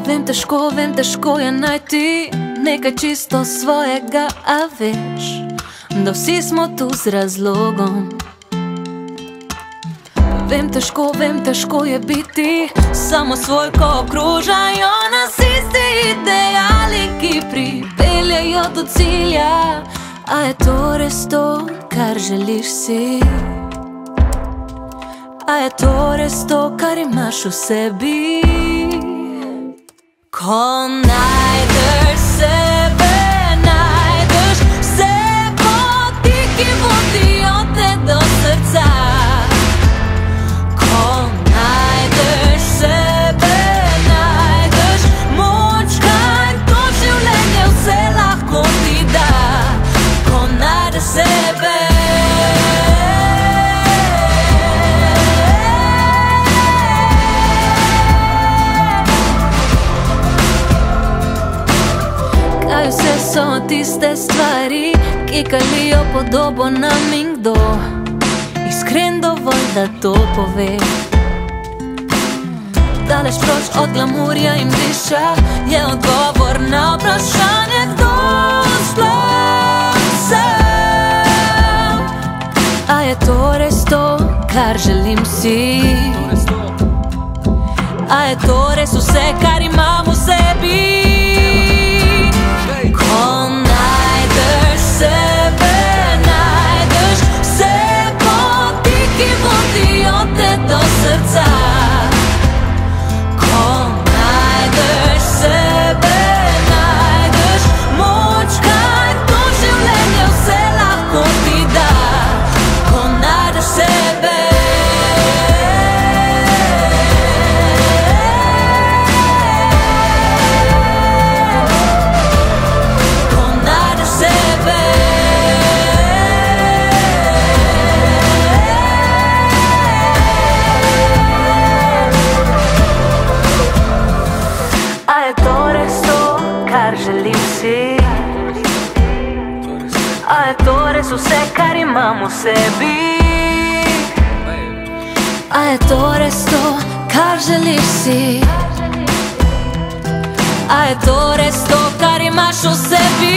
Vem, težko je najti nekaj čisto svojega, a veš, da vsi smo tu z razlogom. Vem, težko je biti samo svoj, ko okružajo nas isti ideali, ki pripeljejo do cilja. A je to res to, kar želiš si? A je to res to, kar imaš v sebi? Ko najdeš sebe, najdeš vse poti, ki vodijo te do srca. Ko najdeš sebe, najdeš moč, kaj to življenje vse lahko ti da. Ko najdeš sebe, vse so tiste stvari, ki kalijo podobo nam in kdo iskren dovolj, da to pove. Daleč proč od glamurja in blišča je odgovor na vprašanje, kdo sploh sem. A je to res to, kar želim si? A je to res vse, kar imam v sebi? Ko najdeš sebe, najdeš vse poti, ki vodijo te do srca. Ko najdeš sebe, najdeš moč, kaj to življenje vse lahko ti da. Ko najdeš sebe, želim si? A je to res vse, kar imam v sebi? A je to res to, kar želiš si? A je to res to, kar imaš v sebi?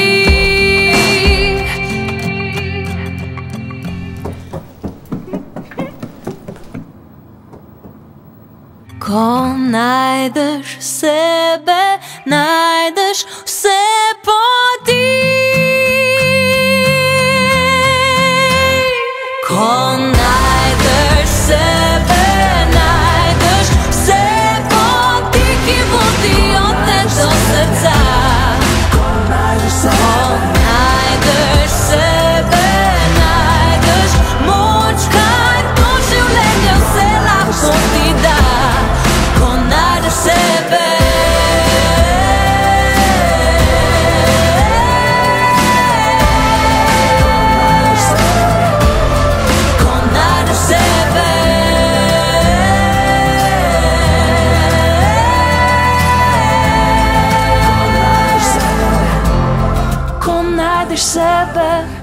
Ko najdeš sebe, najdeš vse poti. Ko najdeš sebe, najdeš vse poti, ki vodijo te do srca. Ko najdeš sebe, najdeš moč, kaj to življenje vse lahko ti da. Ko najdeš sebe, ko najdeš sebe, ko najdeš sebe.